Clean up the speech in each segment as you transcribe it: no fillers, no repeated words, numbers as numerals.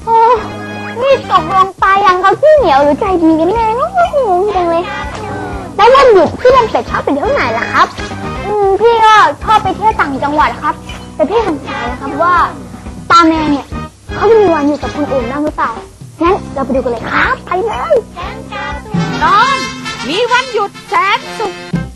โอ้นี่ตกลงปลายังเขาขี้เหนียวหรือใจดีกันแน่งงจังเลยแล้ววันหยุดพี่ลำเป็ดชอบไปเที่ยวไหนล่ะครับพี่ก็ชอบไปเที่ยวต่างจังหวัดครับแต่พี่สงสัยนะครับว่าปลาแมนเนี่ยเขาจะมีวันหยุดกับคนอื่นบ้างหรือเปล่างั้นเราไปดูกันเลยครับไปเลยนอนมีวันหยุดแสนสุข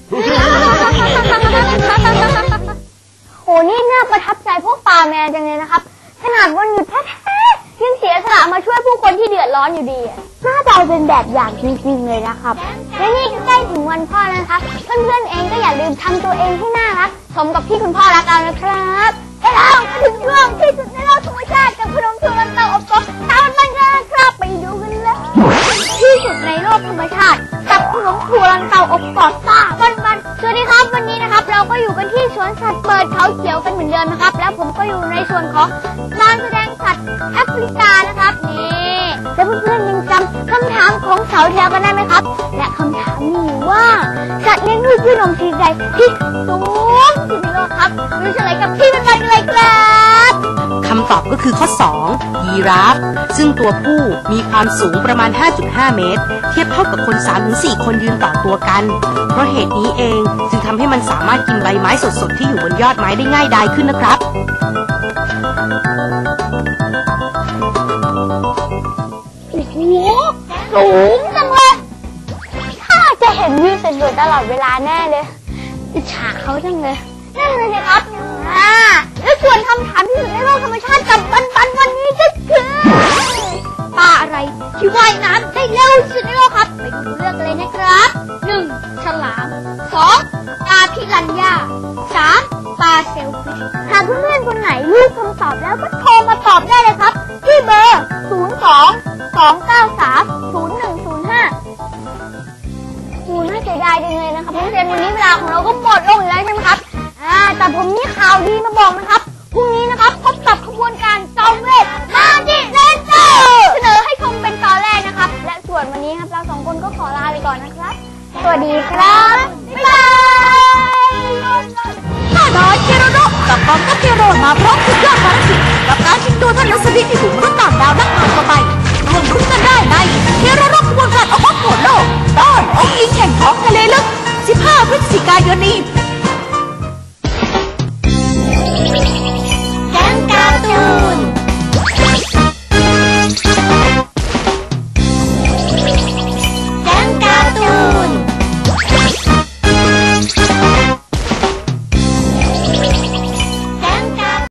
โหนี่น่าประทับใจพวกปลาแมนจังเลยนะครับขนาดวันหยุดแท้ๆยังเสียสละมาช่วยผู้คนที่เดือดร้อนอยู่ดีน่าจะเป็นแบบอย่างจริงๆเลยนะครับและนี่ก็ใกล้ถึงวันพ่อนะครับเพื่อนๆเองก็อย่าลืมทำตัวเองให้น่ารักสมกับที่คุณพ่อรักเรานะครับแล้วมาถึงช่วงที่สุดในโลกธรรมชาติกับขนมถั่วลันเตาอบกรอบตามมันกันครับไปดูกันเลยที่สุดในโลกธรรมชาติกับขนมถั่วลันเตาอบกรอบซ่ามันสวัสดีครับวันนี้นะครับเราก็อยู่กันที่สวนสัตว์เปิดเขาเขียวกันเหมือนเดิมนะครับแล้วผมก็อยู่ในส่วนของลานแสดงสัตว์แอฟริกานะครับนี่แล้วเพื่อนๆยังจำคำถามของเสาแถวกันได้ไหมครับและคำถามมีว่าสัตว์เลี้ยงลูกด้วยนมชนิดใดที่สูงที่สุดในโลกครับดูเฉลยกับพี่มันกันเลยครับคำตอบก็คือข้อ2ยีราฟซึ่งตัวผู้มีความสูงประมาณ 5.5 เมตรเทียบเท่ากับคน 3-4 คนยืนต่อตัวกันเพราะเหตุนี้เองจึงทำให้มันสามารถกินใบไม้สดๆที่อยู่บนยอดไม้ได้ง่ายดายขึ้นนะครับโอ้โหสูงจังเลยถ้าจะเห็นวิวสวยๆตลอดเวลาแน่เลยอิจฉาเขาจังเลยนั่นเลยสิครับแล้วส่วนคำถามที่สุดในโลกธรรมชาติกับปันวันนี้ก็คือปลาอะไรที่ว่ายน้ำได้เร็วที่สุดในโลกครับไปดูเรื่องกันเลยนะครับ1ฉลาม2ปลาพิรัญญา3ปลาเซลฟิชหากเพื่อนๆคนไหนรู้คำตอบแล้วก็โทรมาตอบได้เลยครับที่เบอร์02-293-9999